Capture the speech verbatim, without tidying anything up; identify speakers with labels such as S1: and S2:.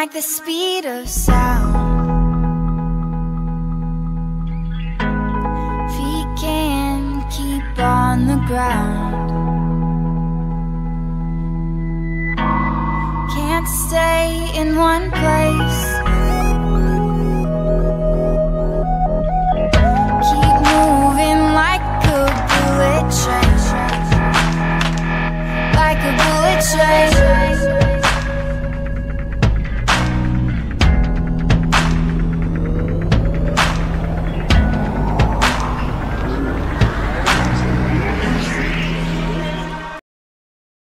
S1: like the speed of sound. Feet can't keep on the ground. Can't stay in one place. Keep moving like a bullet train, like a bullet train.